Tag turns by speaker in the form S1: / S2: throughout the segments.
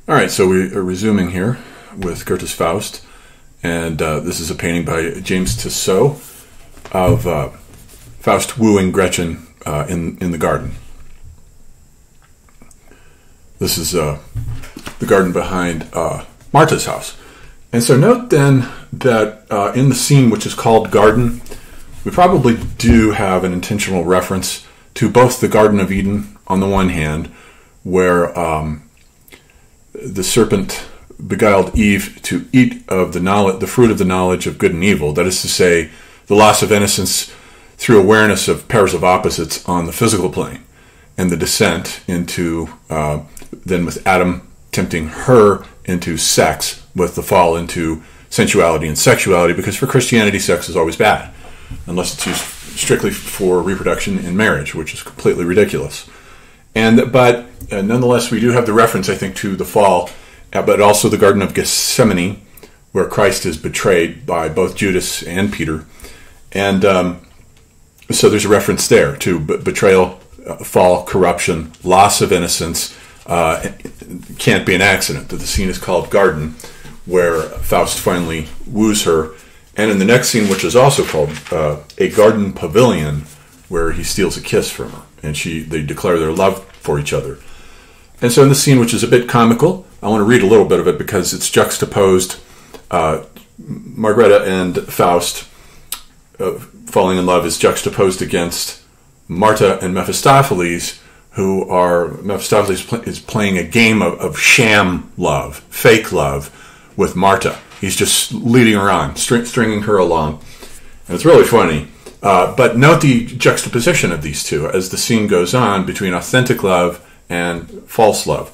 S1: All right, so we are resuming here with Goethe's Faust, and this is a painting by James Tissot of Faust wooing Gretchen in the garden. This is the garden behind Martha's house. And so note then that in the scene which is called Garden, we probably do have an intentional reference to both the Garden of Eden on the one hand, where the serpent beguiled Eve to eat of the fruit of the knowledge of good and evil. That is to say, the loss of innocence through awareness of pairs of opposites on the physical plane, and the descent into, then with Adam tempting her into sex, with the fall into sensuality and sexuality, because for Christianity, sex is always bad, unless it's used strictly for reproduction in marriage, which is completely ridiculous. But nonetheless, we do have the reference, I think, to the fall, but also the Garden of Gethsemane, where Christ is betrayed by both Judas and Peter. And so there's a reference there to betrayal, fall, corruption, loss of innocence. Can't be an accident that the scene is called Garden, where Faust finally woos her. And in the next scene, which is also called A Garden Pavilion, where he steals a kiss from her, and they declare their love for each other. And so in the scene, which is a bit comical, I want to read a little bit of it because it's juxtaposed. Margareta and Faust falling in love is juxtaposed against Martha and Mephistopheles, Mephistopheles is playing a game of sham love, fake love, with Martha. He's just leading her on, stringing her along. And it's really funny. But note the juxtaposition of these two as the scene goes on between authentic love and false love.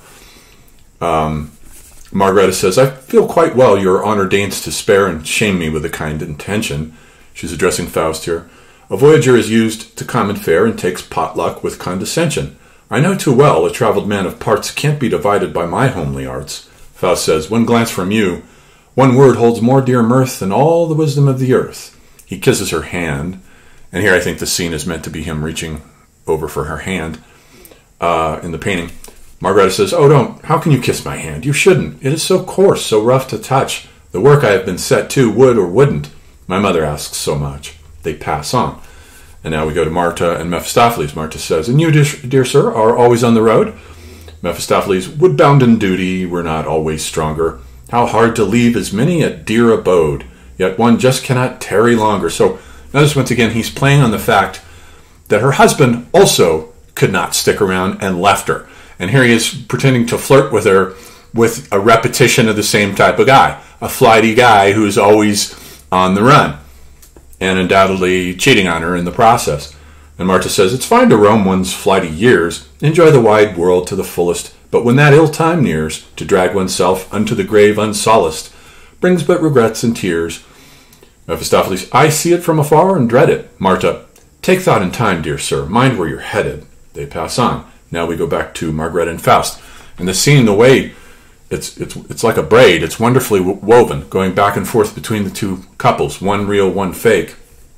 S1: Margareta says, "I feel quite well your honor deigns to spare and shame me with a kind intention." She's addressing Faust here. "A voyager is used to common fare and takes potluck with condescension. I know too well a travelled man of parts can't be divided by my homely arts." Faust says, "One glance from you, one word holds more dear mirth than all the wisdom of the earth." He kisses her hand, and here I think the scene is meant to be him reaching over for her hand in the painting. Margareta says, "Oh, don't. How can you kiss my hand? You shouldn't. It is so coarse, so rough to touch. The work I have been set to would or wouldn't. My mother asks so much." They pass on. And now we go to Martha and Mephistopheles. Martha says, "And you, dear sir, are always on the road?" Mephistopheles, "Wood bound in duty, we're not always stronger. How hard to leave is many a dear abode, yet one just cannot tarry longer." So notice once again, he's playing on the fact that her husband also could not stick around and left her. And here he is pretending to flirt with her with a repetition of the same type of guy, a flighty guy who's always on the run, and undoubtedly cheating on her in the process. And Martha says, "It's fine to roam one's flighty years, enjoy the wide world to the fullest, but when that ill time nears, to drag oneself unto the grave unsolaced, brings but regrets and tears." Mephistopheles, "I see it from afar and dread it." Martha, "Take thought in time, dear sir, mind where you're headed." They pass on. Now we go back to Margareta and Faust. And the scene, the way it's like a braid, it's wonderfully woven, going back and forth between the two couples, one real, one fake.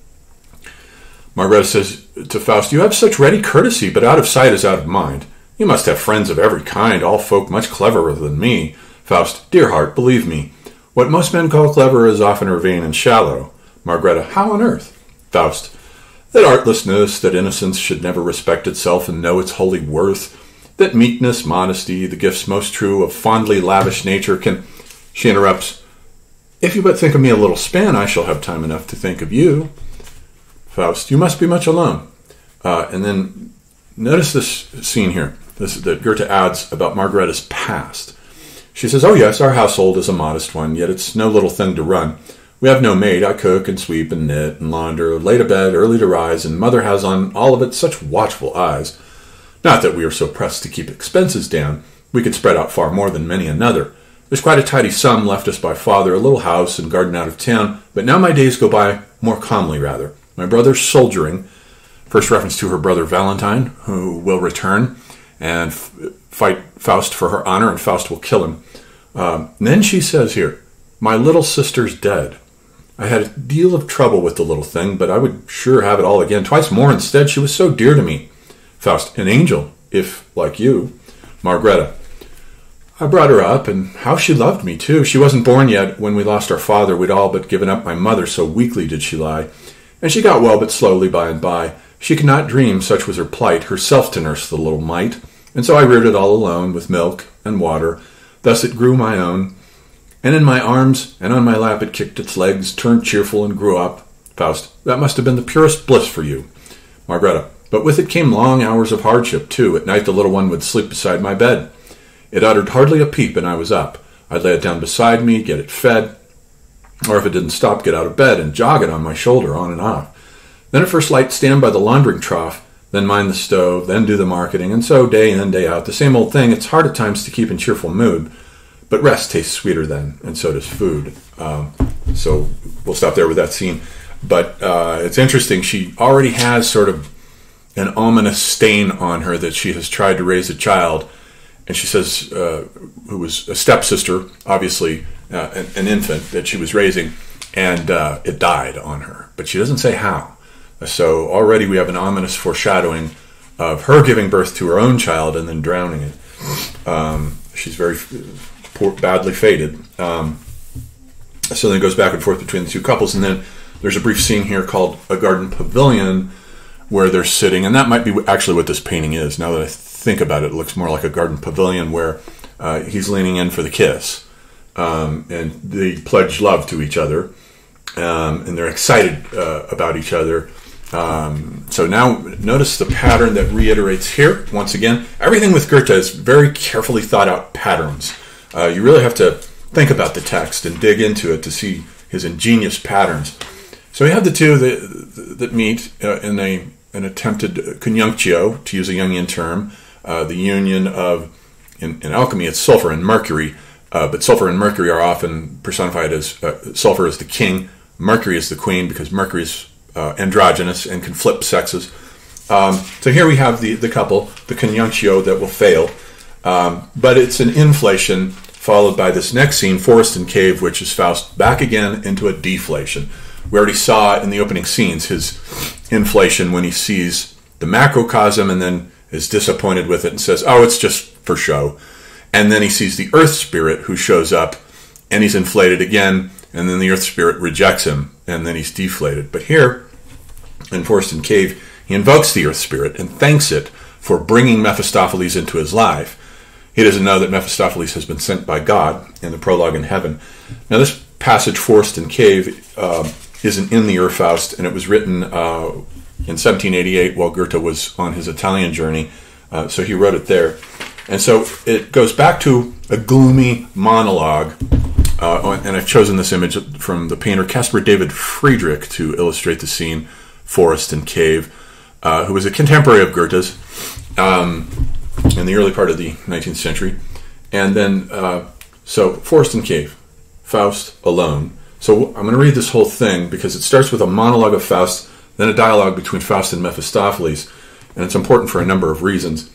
S1: Margareta says to Faust, "You have such ready courtesy, but out of sight is out of mind. You must have friends of every kind, all folk much cleverer than me." Faust, "Dear heart, believe me, what most men call clever is oftener vain and shallow." Margareta, "How on earth?" Faust, "That artlessness, that innocence should never respect itself and know its holy worth, that meekness, modesty, the gifts most true of fondly lavish nature can—" She interrupts, "If you but think of me a little span, I shall have time enough to think of you." Faust, "You must be much alone." And then notice this scene here, that Goethe adds about Margareta's past. She says, "Oh yes, our household is a modest one, yet it's no little thing to run. We have no maid. I cook and sweep and knit and launder, late to bed, early to rise, and mother has on all of it such watchful eyes. Not that we are so pressed to keep expenses down. We could spread out far more than many another. There's quite a tidy sum left us by father, a little house and garden out of town, but now my days go by more calmly rather. My brother's soldiering," first reference to her brother Valentine, who will return and fight Faust for her honor, and Faust will kill him. And then she says here, "My little sister's dead. I had a deal of trouble with the little thing, but I would sure have it all again, twice more instead. She was so dear to me." Faust, "An angel, if like you." Margareta, I brought her up, and how she loved me, too. She wasn't born yet when we lost our father. We'd all but given up my mother, so weakly did she lie. And she got well, but slowly by and by. She could not dream, such was her plight, herself to nurse the little mite. And so I reared it all alone, with milk and water. Thus it grew my own. And in my arms and on my lap it kicked its legs, turned cheerful, and grew up. Faust, that must have been the purest bliss for you. Margareta, but with it came long hours of hardship, too. At night the little one would sleep beside my bed. It uttered hardly a peep, and I was up. I'd lay it down beside me, get it fed, or if it didn't stop, get out of bed and jog it on my shoulder, on and off. Then at first light stand by the laundering trough, then mind the stove, then do the marketing, and so day in, day out, the same old thing. It's hard at times to keep in cheerful mood, but rest tastes sweeter then, and so does food. So we'll stop there with that scene. But it's interesting, she already has sort of an ominous stain on her that she has tried to raise a child. And she says, who was a stepsister, obviously an infant that she was raising, and it died on her. But she doesn't say how. So already we have an ominous foreshadowing of her giving birth to her own child and then drowning it. She's very badly fated. So then it goes back and forth between the two couples. And then there's a brief scene here called A Garden Pavilion where they're sitting. And that might be actually what this painting is. Now that I think about it, it looks more like a garden pavilion where he's leaning in for the kiss. And they pledge love to each other. And they're excited about each other. So now notice the pattern that reiterates here. Once again, everything with Goethe is very carefully thought out patterns. You really have to think about the text and dig into it to see his ingenious patterns. So we have the two that meet in an attempted conjunctio, to use a Jungian term, the union of, in alchemy, it's sulfur and mercury, but sulfur and mercury are often personified as sulfur is the king, Mercury is the queen, because Mercury is androgynous and can flip sexes. So here we have the couple, the conjunctio that will fail, but it's an inflation followed by this next scene, forest and cave, which is Faust back again into a deflation. We already saw in the opening scenes his inflation when he sees the macrocosm and then is disappointed with it and says, oh, it's just for show. And then he sees the earth spirit who shows up and he's inflated again, and then the earth spirit rejects him and then he's deflated. But here in Forest and Cave, he invokes the earth spirit and thanks it for bringing Mephistopheles into his life. He doesn't know that Mephistopheles has been sent by God in the prologue in heaven. Now this passage, Forest and Cave, isn't in the Urfaust, and it was written in 1788 while Goethe was on his Italian journey, so he wrote it there. And so it goes back to a gloomy monologue, and I've chosen this image from the painter Caspar David Friedrich to illustrate the scene, Forest and Cave, who was a contemporary of Goethe's in the early part of the 19th century. And then, so Forest and Cave, Faust alone. So I'm going to read this whole thing because it starts with a monologue of Faust, then a dialogue between Faust and Mephistopheles, and it's important for a number of reasons.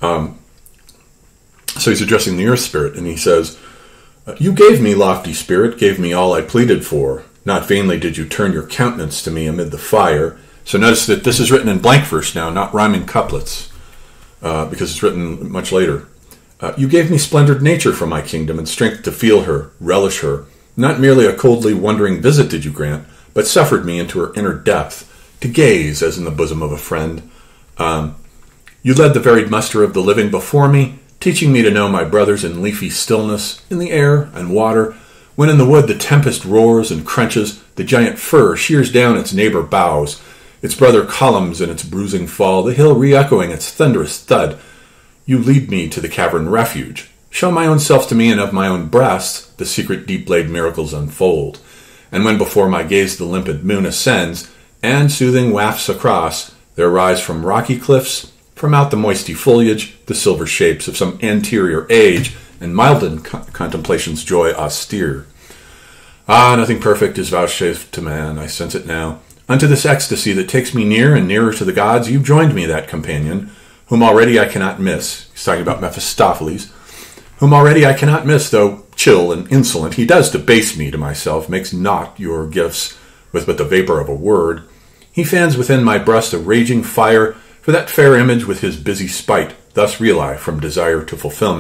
S1: So he's addressing the earth spirit, and he says, you gave me, lofty spirit, gave me all I pleaded for. Not vainly did you turn your countenance to me amid the fire. So notice that this is written in blank verse now, not rhyming couplets, because it's written much later. You gave me splendid nature for my kingdom, and strength to feel her, relish her. Not merely a coldly wondering visit did you grant, but suffered me into her inner depth, to gaze as in the bosom of a friend. You led the varied muster of the living before me, teaching me to know my brothers in leafy stillness, in the air and water. When in the wood the tempest roars and crunches, the giant fir shears down its neighbor boughs, its brother columns in its bruising fall, the hill re-echoing its thunderous thud. You lead me to the cavern refuge. Show my own self to me, and of my own breast the secret deep-laid miracles unfold. And when before my gaze the limpid moon ascends, and soothing wafts across, there rise from rocky cliffs, from out the moisty foliage, the silver shapes of some anterior age, and mild in contemplation's joy austere. Ah, nothing perfect is vouchsafed to man, I sense it now. Unto this ecstasy that takes me near and nearer to the gods, you've joined me, that companion, whom already I cannot miss. He's talking about Mephistopheles. Whom already I cannot miss, though chill and insolent, he does debase me to myself, makes not your gifts with but the vapor of a word. He fans within my breast a raging fire, for that fair image with his busy spite, thus reel I from desire to fulfillment,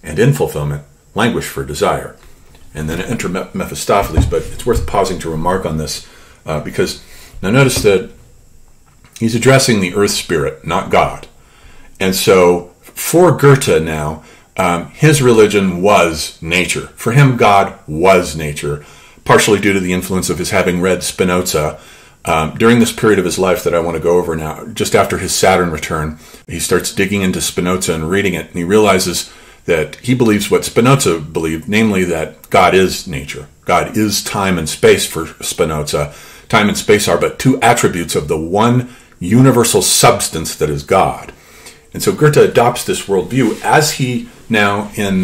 S1: and in fulfillment languish for desire. And then enter Mephistopheles, but it's worth pausing to remark on this because now notice that he's addressing the earth spirit, not God. And so for Goethe now, his religion was nature. For him, God was nature, partially due to the influence of his having read Spinoza. During this period of his life that I want to go over now, just after his Saturn return, he starts digging into Spinoza and reading it, and he realizes that he believes what Spinoza believed, namely that God is nature. God is time and space for Spinoza. Time and space are but two attributes of the one universal substance that is God. And so Goethe adopts this worldview as he now in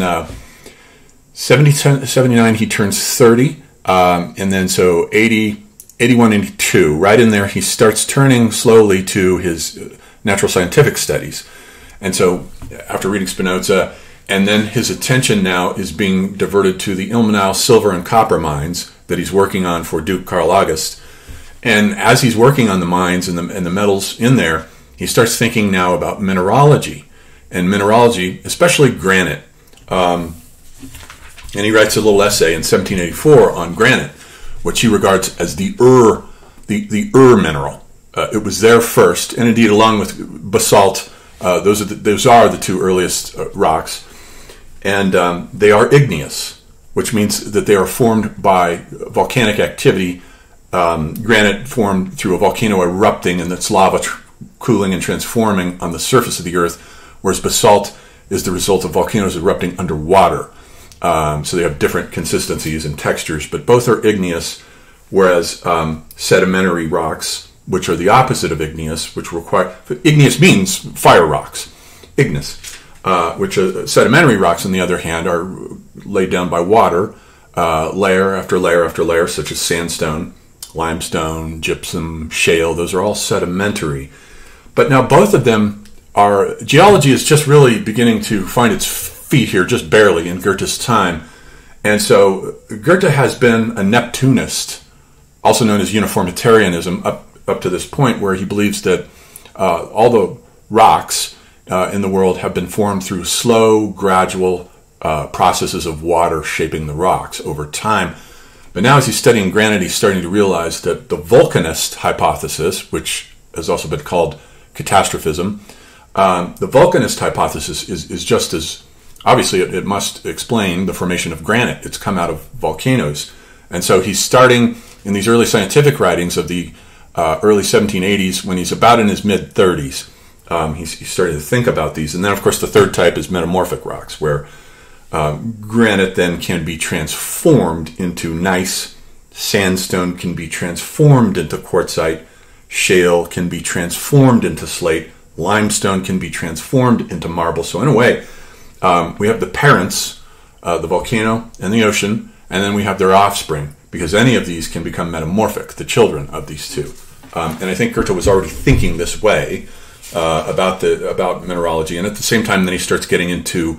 S1: 79, he turns 30, and then so 80, 81, 82, right in there, he starts turning slowly to his natural scientific studies. And so after reading Spinoza, and then his attention now is being diverted to the Ilmenau silver and copper mines that he's working on for Duke Carl August. And as he's working on the mines and the metals in there, he starts thinking now about mineralogy. And mineralogy, especially granite. And he writes a little essay in 1784 on granite, which he regards as the mineral. It was there first, and indeed along with basalt, those are the two earliest rocks. And they are igneous, which means that they are formed by volcanic activity. Granite formed through a volcano erupting and its lava cooling and transforming on the surface of the earth, whereas basalt is the result of volcanoes erupting underwater. So they have different consistencies and textures, but both are igneous, whereas sedimentary rocks, which are the opposite of igneous, which require... Igneous means fire rocks. Igneous. Which are sedimentary rocks, on the other hand, are laid down by water, layer after layer after layer, such as sandstone, limestone, gypsum, shale. Those are all sedimentary. But now both of them are... Geology is just really beginning to find its feet here, just barely, in Goethe's time. And so Goethe has been a Neptunist, also known as uniformitarianism, up to this point, where he believes that all the rocks in the world have been formed through slow, gradual processes of water shaping the rocks over time. But now as he's studying granite, he's starting to realize that the volcanist hypothesis, which has also been called catastrophism, the volcanist hypothesis is just as... Obviously, it must explain the formation of granite. It's come out of volcanoes. And so he's starting in these early scientific writings of the early 1780s, when he's about in his mid-30s. He's starting to think about these. And then, of course, the third type is metamorphic rocks, where granite then can be transformed into gneiss, sandstone can be transformed into quartzite, shale can be transformed into slate, limestone can be transformed into marble. So in a way, we have the parents, the volcano and the ocean, and then we have their offspring, because any of these can become metamorphic, the children of these two. And I think Goethe was already thinking this way about mineralogy, and at the same time, then he starts getting into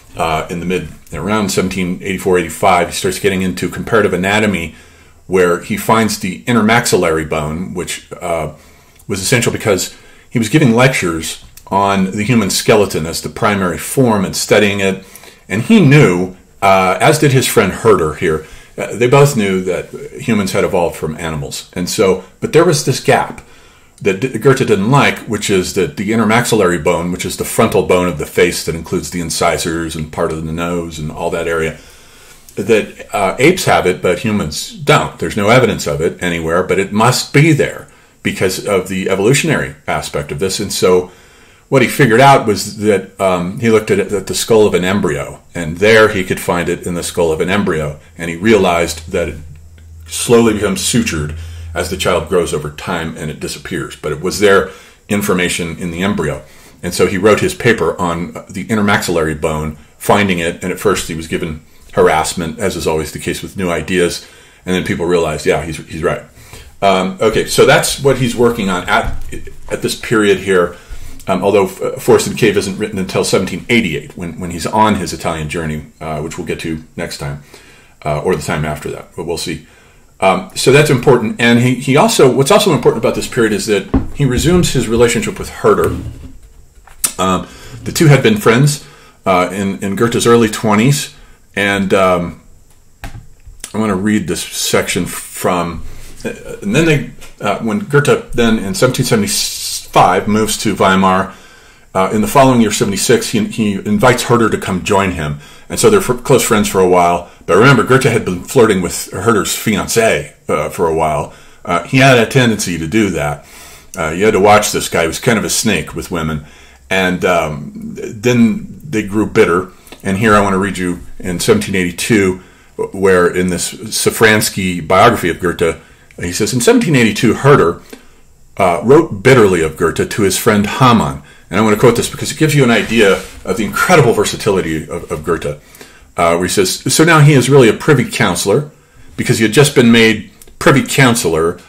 S1: around 1784-85, he starts getting into comparative anatomy, where he finds the intermaxillary bone, which was essential because he was giving lectures on the human skeleton as the primary form and studying it. And he knew, as did his friend Herder here, they both knew that humans had evolved from animals. And so, but there was this gap that Goethe didn't like, which is that the intermaxillary bone, which is the frontal bone of the face that includes the incisors and part of the nose and all that area, that apes have it, but humans don't. There's no evidence of it anywhere, but it must be there because of the evolutionary aspect of this. And so what he figured out was that he looked at the skull of an embryo, and there he could find it in the skull of an embryo, and he realized that it slowly becomes sutured as the child grows over time and it disappears. But it was there, information in the embryo. And so he wrote his paper on the intermaxillary bone, finding it, and at first he was given harassment, as is always the case with new ideas, and then people realized, yeah, he's right. Okay, so that's what he's working on at this period here. Although Forest and Cave isn't written until 1788, when he's on his Italian journey, which we'll get to next time, or the time after that, but we'll see. So that's important. And he also, what's also important about this period is that he resumes his relationship with Herder. The two had been friends in Goethe's early 20s. And I want to read this section from... and then when Goethe then in 1775 moves to Weimar, in the following year, 76, he invites Herder to come join him. And so they're close friends for a while. But remember, Goethe had been flirting with Herder's fiancée for a while. He had a tendency to do that. You had to watch this guy. He was kind of a snake with women. And then they grew bitter. And here I want to read you in 1782, where in this Safransky biography of Goethe, he says, in 1782, Herder wrote bitterly of Goethe to his friend Hamann. And I want to quote this because it gives you an idea of the incredible versatility of Goethe, where he says, so now he is really a privy councillor, because he had just been made privy councillor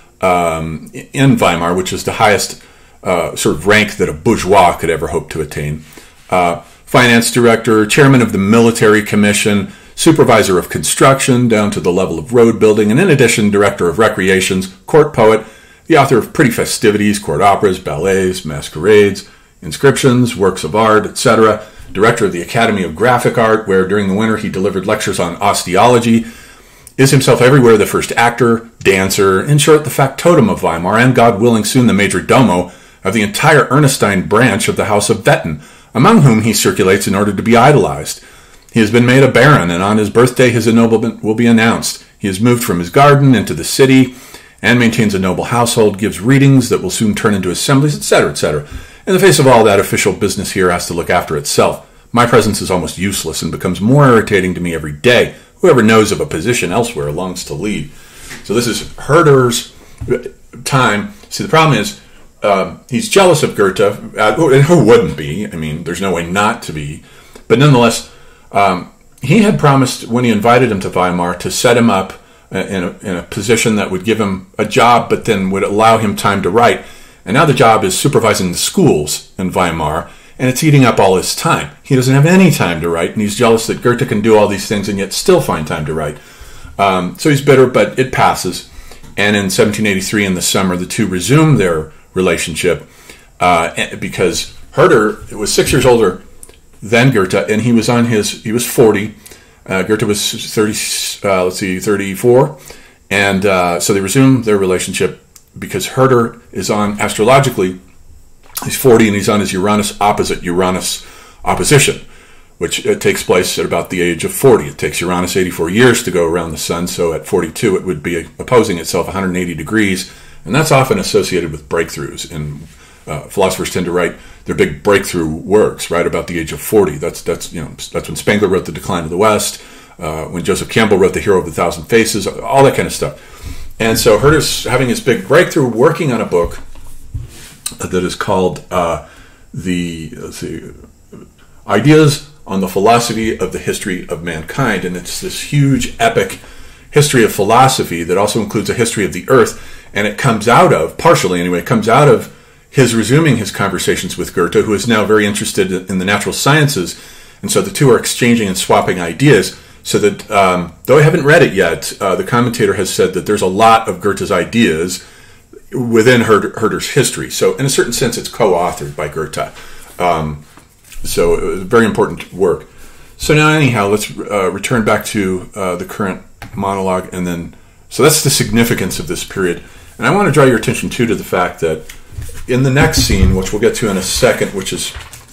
S1: in Weimar, which is the highest sort of rank that a bourgeois could ever hope to attain. Finance director, chairman of the military commission, supervisor of construction down to the level of road building, and in addition, director of recreations, court poet, the author of pretty festivities, court operas, ballets, masquerades, inscriptions, works of art, etc., director of the Academy of Graphic Art, where during the winter he delivered lectures on osteology, is himself everywhere the first actor, dancer, in short, the factotum of Weimar, and, God willing, soon the major domo of the entire Ernestine branch of the House of Wetten, among whom he circulates in order to be idolized. He has been made a baron, and on his birthday his ennoblement will be announced. He has moved from his garden into the city, and maintains a noble household, gives readings that will soon turn into assemblies, etc., etc. In the face of all that, official business here has to look after itself. My presence is almost useless and becomes more irritating to me every day. Whoever knows of a position elsewhere longs to leave. So this is Herder's time. See, the problem is he's jealous of Goethe, and who wouldn't be? I mean, there's no way not to be. But nonetheless, he had promised when he invited him to Weimar to set him up in a position that would give him a job, but then would allow him time to write. And now the job is supervising the schools in Weimar, and it's eating up all his time. He doesn't have any time to write, and he's jealous that Goethe can do all these things and yet still find time to write. So he's bitter, but it passes. And in 1783, in the summer, the two resume their relationship because Herder was 6 years older than Goethe, and he was 40. Goethe was 34. And so they resume their relationship because Herder is on, astrologically, he's 40 and he's on his Uranus opposite Uranus opposition, which takes place at about the age of 40. It takes Uranus 84 years to go around the sun, so at 42 it would be opposing itself 180 degrees, and that's often associated with breakthroughs. And philosophers tend to write their big breakthrough works right about the age of 40. That's when Spengler wrote The Decline of the West, when Joseph Campbell wrote The Hero of a Thousand Faces, all that kind of stuff. And so Herder's having his big breakthrough, working on a book that is called the Ideas on the Philosophy of the History of Mankind. And it's this huge, epic history of philosophy that also includes a history of the earth. And it comes out of, partially anyway, it comes out of his resuming his conversations with Goethe, who is now very interested in the natural sciences. And so the two are exchanging and swapping ideas. So that, though I haven't read it yet, the commentator has said that there's a lot of Goethe's ideas within Herder's history. So in a certain sense, it's co-authored by Goethe. So it was a very important work. So now anyhow, let's return back to the current monologue. And then, so that's the significance of this period. And I want to draw your attention too to the fact that in the next scene, which we'll get to in a second, which is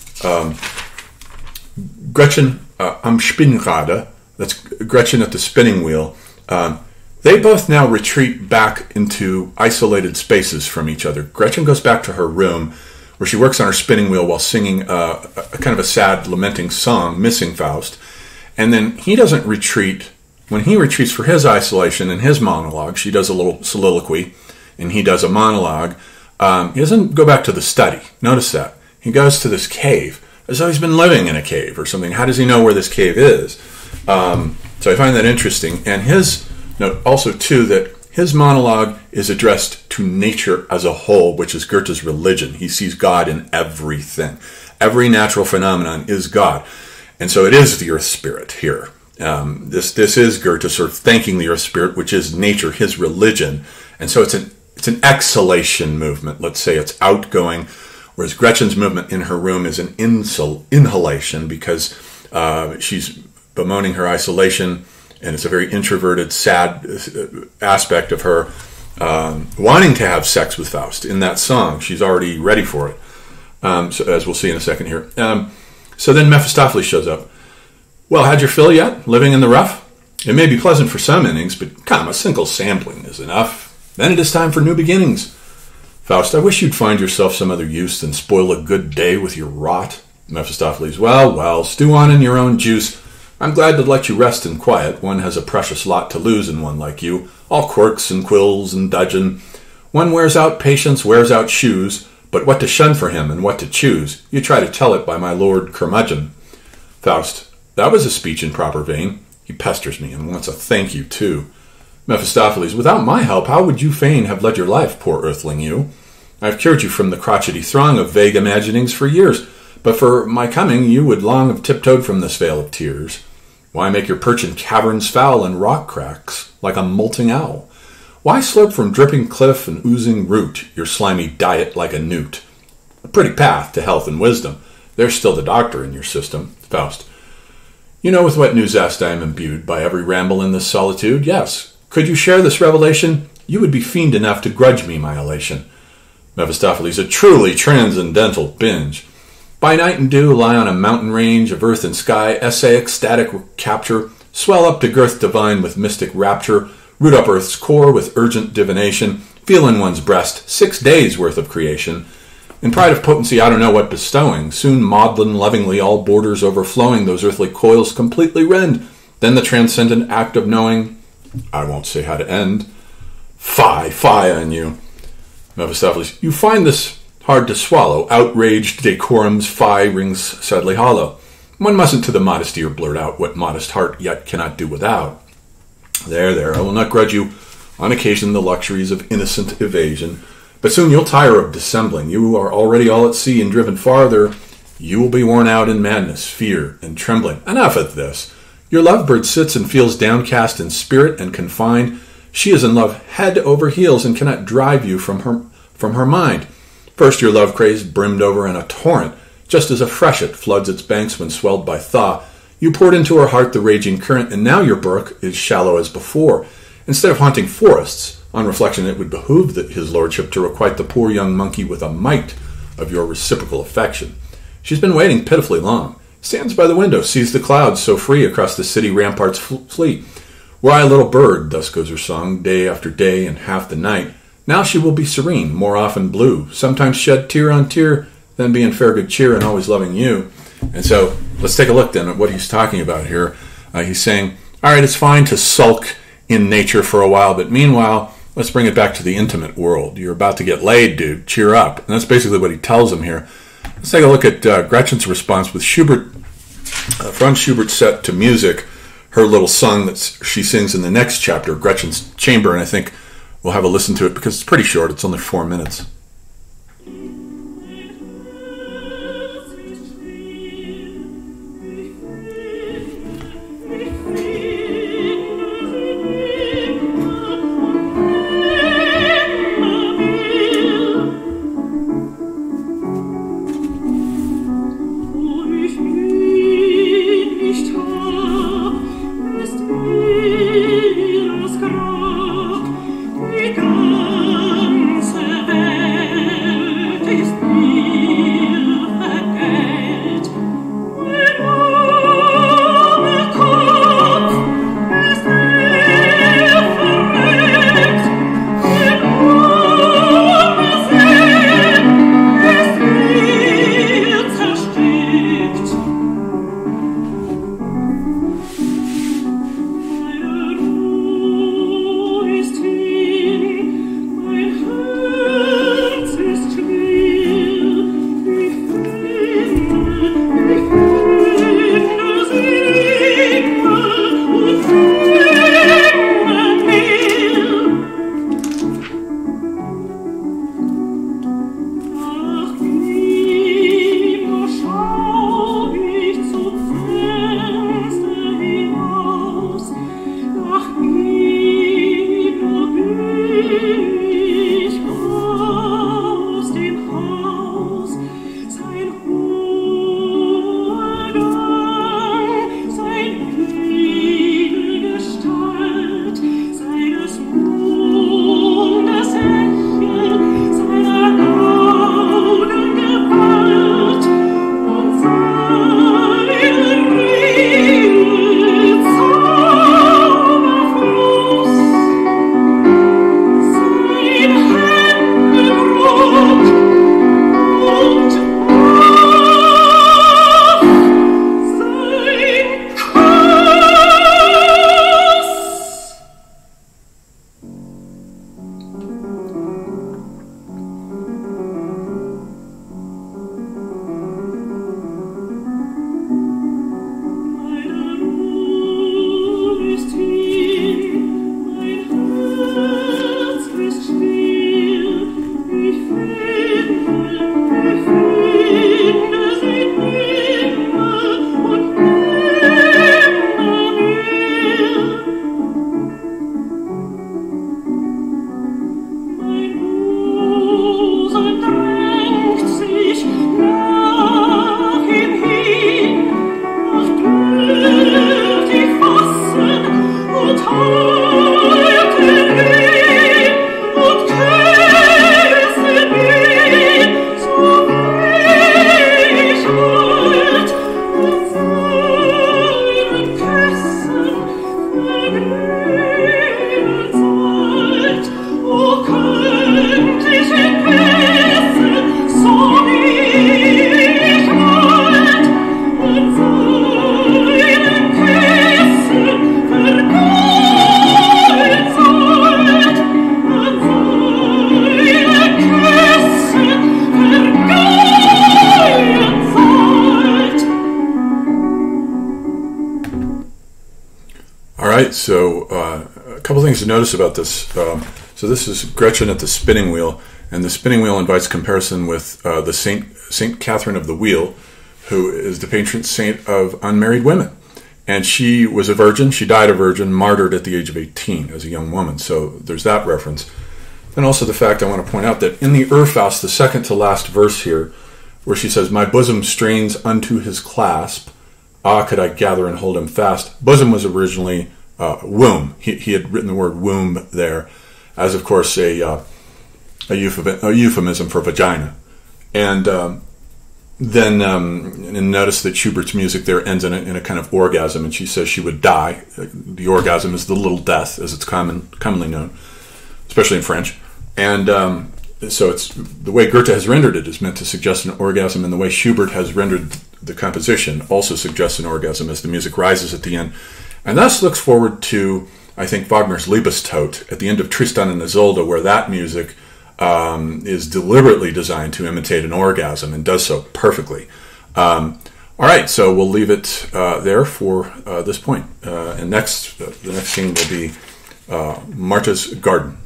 S1: Gretchen am Spinnrade, that's Gretchen at the spinning wheel. They both now retreat back into isolated spaces from each other. Gretchen goes back to her room where she works on her spinning wheel while singing a kind of a sad, lamenting song, missing Faust. And then he doesn't retreat. When he retreats for his isolation and his monologue, she does a little soliloquy, and he does a monologue. He doesn't go back to the study. Notice that. He goes to this cave, as though he's been living in a cave or something. How does he know where this cave is? So I find that interesting. And his note also, too, that his monologue is addressed to nature as a whole, which is Goethe's religion. He sees God in everything. Every natural phenomenon is God. And so it is the earth spirit here. This is Goethe sort of thanking the earth spirit, which is nature, his religion. And so it's an exhalation movement. Let's say it's outgoing, whereas Gretchen's movement in her room is an inhalation, because She's bemoaning her isolation, and it's a very introverted, sad aspect of her wanting to have sex with Faust. In that song, she's already ready for it, so, as we'll see in a second here. So then Mephistopheles shows up. Well, had your fill yet, living in the rough? It may be pleasant for some innings, but come, a single sampling is enough. Then it is time for new beginnings. Faust, I wish you'd find yourself some other use than spoil a good day with your rot. Mephistopheles, well, stew on in your own juice. I'm glad to let you rest in quiet. One has a precious lot to lose in one like you, all quirks and quills and dudgeon. One wears out patience, wears out shoes, but what to shun for him and what to choose, you try to tell it by my lord Curmudgeon. Faust, that was a speech in proper vein. He pesters me and wants a thank you, too. Mephistopheles, without my help, how would you fain have led your life, poor earthling you? I have cured you from the crotchety throng of vague imaginings for years, but for my coming you would long have tiptoed from this vale of tears. Why make your perch in caverns foul and rock cracks, like a molting owl? Why slope from dripping cliff and oozing root, your slimy diet like a newt? A pretty path to health and wisdom. There's still the doctor in your system. Faust, you know with what new zest I am imbued by every ramble in this solitude? Yes. Could you share this revelation? You would be fiend enough to grudge me my elation. Mephistopheles, a truly transcendental binge. By night and dew, lie on a mountain range of earth and sky, essay ecstatic capture, swell up to girth divine with mystic rapture, root up earth's core with urgent divination, feel in one's breast 6 days' worth of creation. In pride of potency, I don't know what bestowing, soon maudlin lovingly, all borders overflowing, those earthly coils completely rend. Then the transcendent act of knowing, I won't say how to end. Fie on you. Mephistopheles, you find this hard to swallow. Outraged decorum's fie rings sadly hollow. One mustn't to the modest ear blurt out what modest heart yet cannot do without. There, I will not grudge you on occasion the luxuries of innocent evasion. But soon you'll tire of dissembling. You are already all at sea and driven farther. You will be worn out in madness, fear, and trembling. Enough of this. Your lovebird sits and feels downcast in spirit and confined. She is in love head over heels and cannot drive you from her mind. First your love craze brimmed over in a torrent, just as a freshet floods its banks when swelled by thaw. You poured into her heart the raging current, and now your brook is shallow as before. Instead of haunting forests, on reflection it would behoove his lordship to requite the poor young monkey with a mite of your reciprocal affection. She's been waiting pitifully long. Stands by the window, sees the clouds so free across the city ramparts fleet. Were I a little bird, thus goes her song, day after day and half the night. Now she will be serene, more often blue, sometimes shed tear on tear, then be in fair good cheer and always loving you. And so let's take a look then at what he's talking about here. He's saying, all right, it's fine to sulk in nature for a while, but meanwhile, let's bring it back to the intimate world. You're about to get laid, dude. Cheer up. And that's basically what he tells him here. Let's take a look at Gretchen's response with Schubert, Franz Schubert's set to music, her little song that she sings in the next chapter, Gretchen's Chamber, and I think we'll have a listen to it because it's pretty short. It's only 4 minutes.
S2: Die ganze Welt
S1: All right, so a couple things to notice about this. So this is Gretchen at the spinning wheel, and the spinning wheel invites comparison with the Saint Catherine of the Wheel, who is the patron saint of unmarried women. And she was a virgin. She died a virgin, martyred at the age of 18 as a young woman. So there's that reference. And also the fact I want to point out that in the Faust, the second to last verse here, where she says, "My bosom strains unto his clasp. Ah, could I gather and hold him fast." Bosom was originally womb. He had written the word womb there as, of course, a euphemism for vagina. And then and notice that Schubert's music there ends in a kind of orgasm, and she says she would die. The orgasm is the little death, as it's commonly known, especially in French. And so it's the way Goethe has rendered it is meant to suggest an orgasm, and the way Schubert has rendered the composition also suggests an orgasm as the music rises at the end. And thus looks forward to, I think, Wagner's Liebestod at the end of Tristan and Isolde, where that music is deliberately designed to imitate an orgasm and does so perfectly. All right, so we'll leave it there for this point. And the next scene will be Martha's garden.